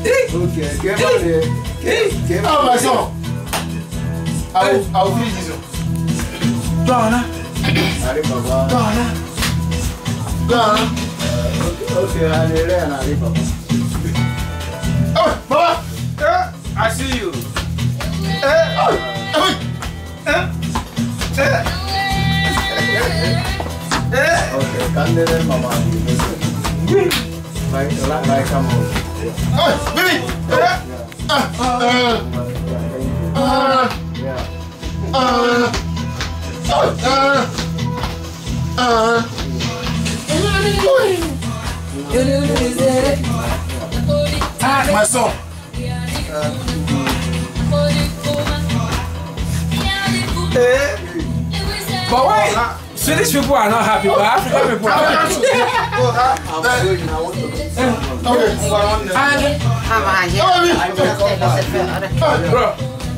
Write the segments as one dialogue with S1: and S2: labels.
S1: Okay, get on there.
S2: Oh, my son. I'll finish this one.
S1: Donna. Donna. Donna. Okay, I'm there and I'll Papa.
S2: Oh, Papa.
S3: I see you.
S1: Okay, come there, Mama. Like, come on.
S2: Oh, baby. My son.
S3: But why? Swedish people are not happy, but African people are happy. Bro.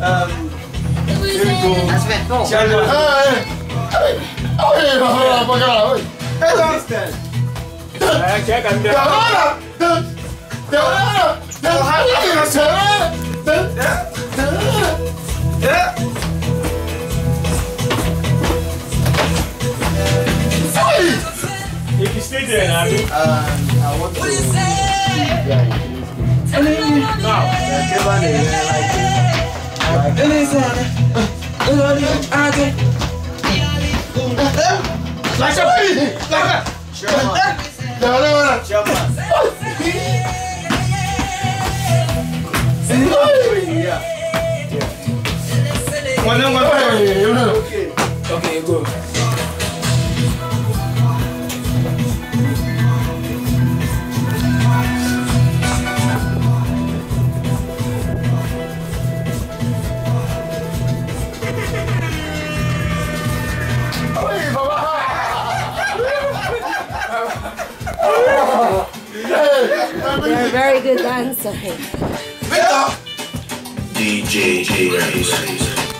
S3: If you stay there, Nabi.
S1: I want to. What do you say?
S3: Okay, go.
S4: You're a very good dancer.
S5: DJ